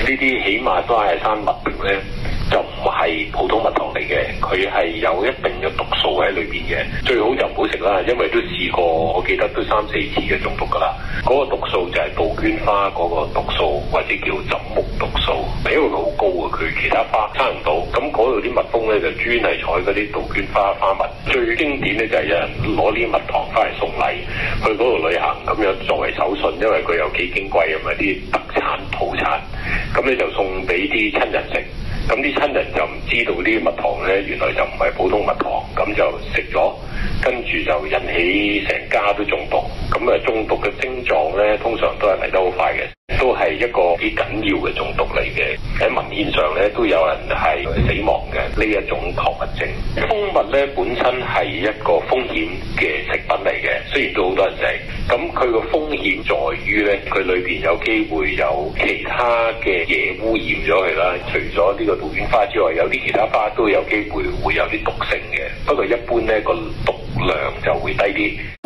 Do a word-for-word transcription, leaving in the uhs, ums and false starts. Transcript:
呢啲起馬多艾山蜜蓼咧，就唔係普通蜜糖嚟嘅，佢係有一定嘅毒素喺裏邊嘅。最好就唔好食啦，因為都試過，我記得都三四次嘅中毒噶啦。嗰、那個毒素就係杜鵑花嗰個毒素，或者叫枕木毒素，因為佢好高啊，佢其他花差唔到。咁嗰度啲蜜蜂咧就專係採嗰啲杜鵑花花蜜。最經典咧就係有人攞啲蜜糖翻嚟送禮，去嗰度旅行咁樣作為手信，因為佢有幾矜貴啊嘛，啲特產土產，咁你就送俾啲親人食。咁啲親人就唔知道啲蜜糖咧，原來就唔係普通蜜糖，咁就食咗，跟住就引起成家都中毒。咁啊，中毒嘅症狀咧，通常都係嚟得好快嘅，都係一個幾緊要嘅中毒嚟嘅。喺文獻上咧，都有人係死亡嘅呢一種礦物症。蜂蜜咧本身係一個風險嘅食品嚟嘅，雖然都好多人食，咁佢個風險在於咧，佢裏邊有機會有其他嘅嘢污染咗佢啦。除咗呢個杜鵑花之外，有啲其他花都有機會會有啲毒性嘅，不過一般咧個毒量就會低啲。